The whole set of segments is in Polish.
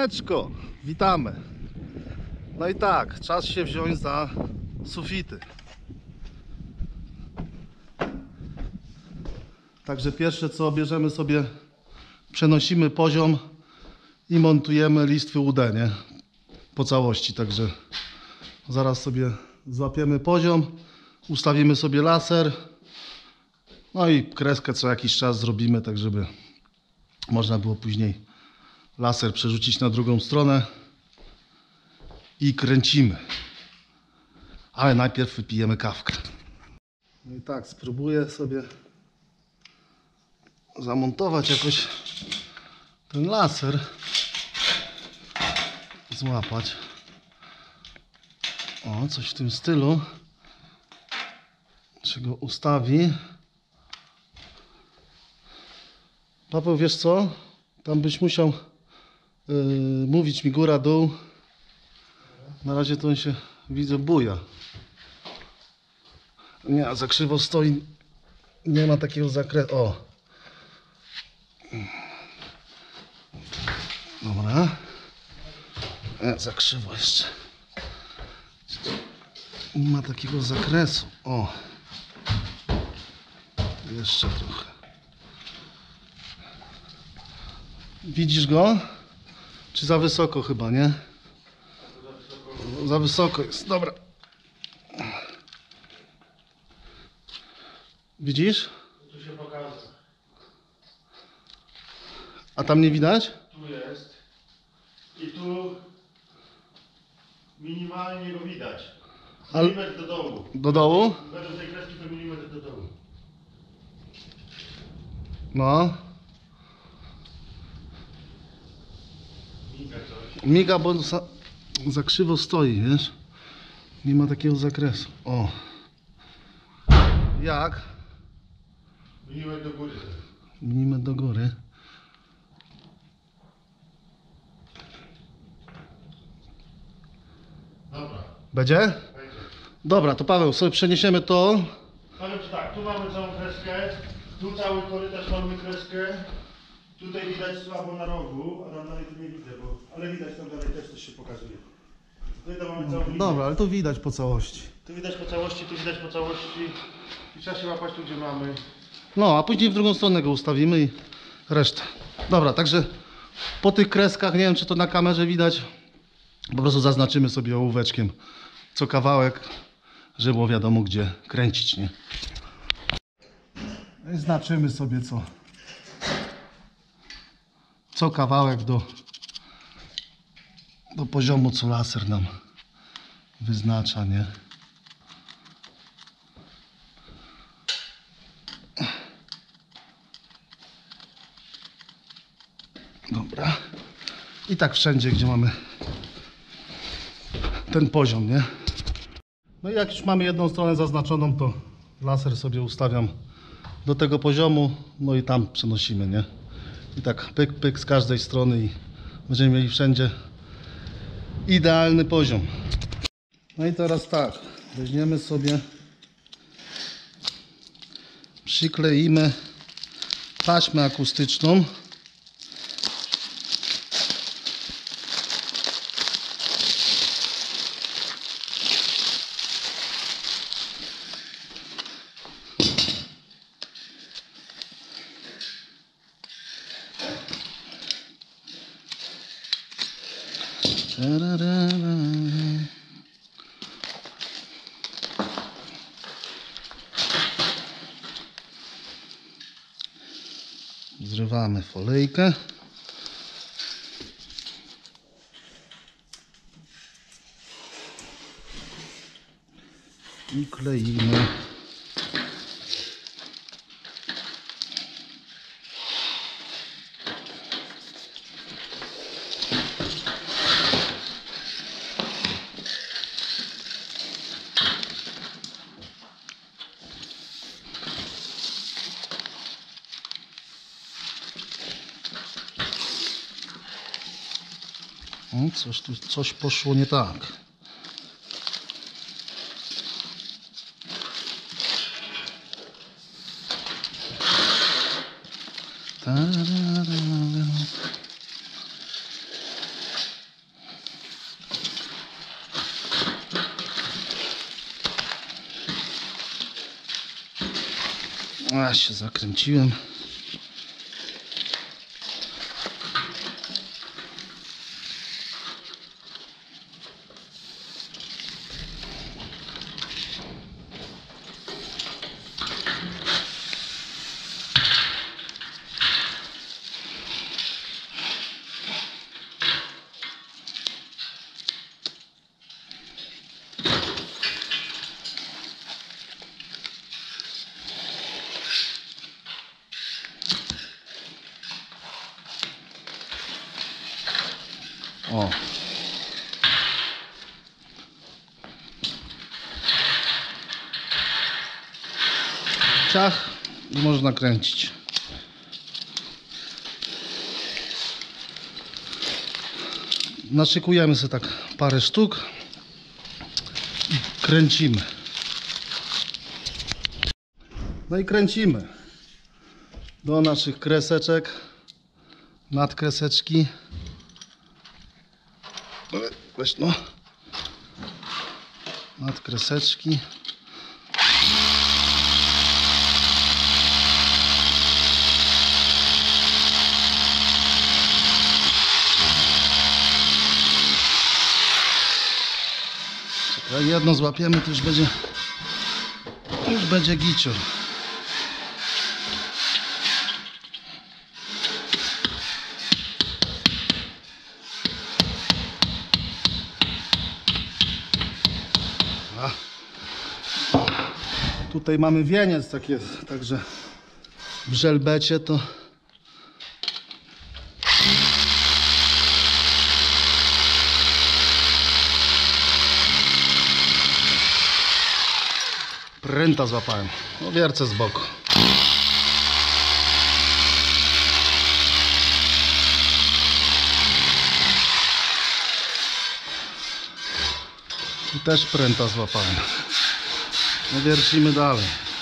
Siemaneczko, witamy. No i tak, czas się wziąć za sufity. Także pierwsze co bierzemy sobie, przenosimy poziom i montujemy listwy UD, nie? Po całości, także zaraz sobie złapiemy poziom, ustawimy sobie laser, no i kreskę co jakiś czas zrobimy, tak żeby można było później laser przerzucić na drugą stronę i kręcimy. Ale najpierw wypijemy kawkę. No i tak, spróbuję sobie zamontować jakoś ten laser, złapać. O, coś w tym stylu. Czy go ustawi? Paweł, wiesz co? Tam byś musiał mówić mi góra, dół. Na razie to on się, widzę, buja. Nie, za krzywo stoi. Nie ma takiego zakresu. O! Dobra. Za krzywo jeszcze. Nie ma takiego zakresu. O! Jeszcze trochę. Widzisz go? Czy za wysoko chyba, nie? Za wysoko jest. Dobra. Widzisz? Tu się pokaże. A tam nie widać? Tu jest. I tu minimalnie go widać. Milimetr do dołu. Do dołu? Według tej kreski to milimetr do dołu. No. Miga coś. Miga, bo za krzywo stoi, wiesz? Nie ma takiego zakresu. O. Jak? Milimetr do góry. Milimetr do góry. Dobra. Będzie? Będzie. Dobra, to Paweł, sobie przeniesiemy to. Powiem Ci tak, tu mamy całą kreskę. Tu cały korytarz mamy kreskę. Tutaj widać słabo na rogu, a tam dalej tu nie widzę, ale widać tam dalej też coś się pokazuje. Tutaj to mamy całą linię. Dobra, ale to widać po całości. Tu widać po całości, tu widać po całości. I trzeba się łapać tu, gdzie mamy. No, a później w drugą stronę go ustawimy i resztę. Dobra, także po tych kreskach, nie wiem czy to na kamerze widać, po prostu zaznaczymy sobie ołóweczkiem co kawałek, żeby było wiadomo gdzie kręcić, nie? I znaczymy sobie co kawałek do poziomu, co laser nam wyznacza, nie? Dobra. I tak wszędzie, gdzie mamy ten poziom, nie? No i jak już mamy jedną stronę zaznaczoną, to laser sobie ustawiam do tego poziomu, no i tam przenosimy, nie? I tak pyk, pyk z każdej strony i będziemy mieli wszędzie idealny poziom. No i teraz tak, weźmiemy sobie, przykleimy taśmę akustyczną. Zrywamy folejkę. I kleimy. Coś poszło nie tak. A, się zakręciłem. O. Ciach i można kręcić. Naszykujemy sobie tak parę sztuk i kręcimy. No i kręcimy do naszych kreseczek, nadkreseczki. Weź no. Nadkreseczki. Jak jedno złapiemy, to już będzie gicior. Tutaj mamy wieniec, tak jest, także w żelbecie to pręta złapałem. No wiercę z boku. Tu też pręta złapałem. No wiercimy dalej.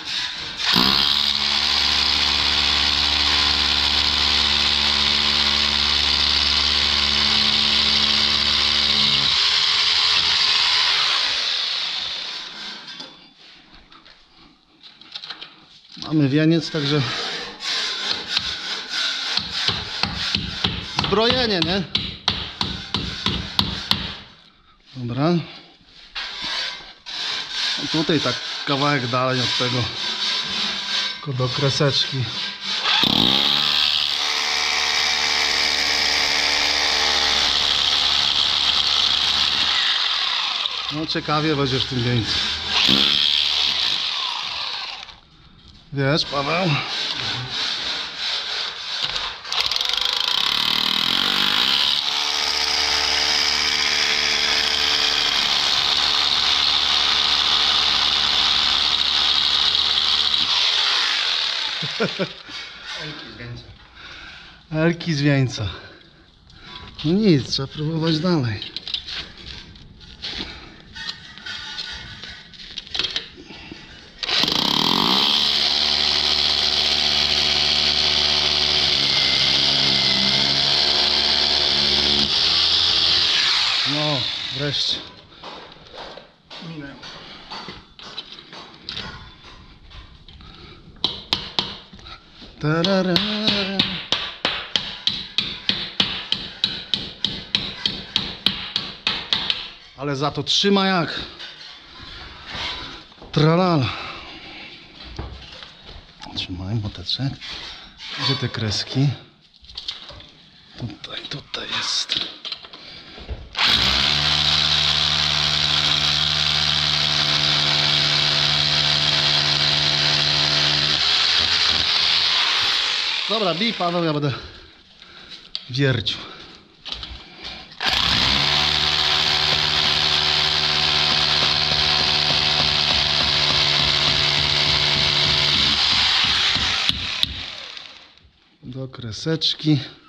Mamy wieniec, także zbrojenie, nie? Dobra. No tutaj tak kawałek dalej od tego, tylko do kreseczki. No ciekawie będzie w tym wieńcu. Wiesz, Paweł? Elki z wieńca. No nic, trzeba próbować dalej. No, wreszcie. Minę. Tarara. Ale za to trzyma jak tralala. Trzymaj moteczek. Gdzie te kreski? Tutaj jest. Dobra, bij Paweł, ja będę wiercił. Do kreseczki.